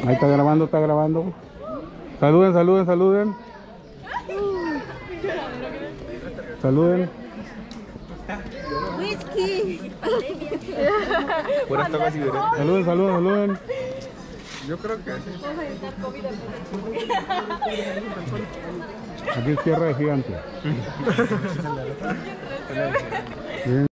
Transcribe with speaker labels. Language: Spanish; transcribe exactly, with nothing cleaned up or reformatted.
Speaker 1: Ahí está grabando, está grabando. Saluden, saluden, saluden. Saluden.
Speaker 2: Whisky.
Speaker 1: Saluden, saluden, saluden.
Speaker 3: Yo creo que sí.
Speaker 1: Aquí es tierra de gigante. Bien.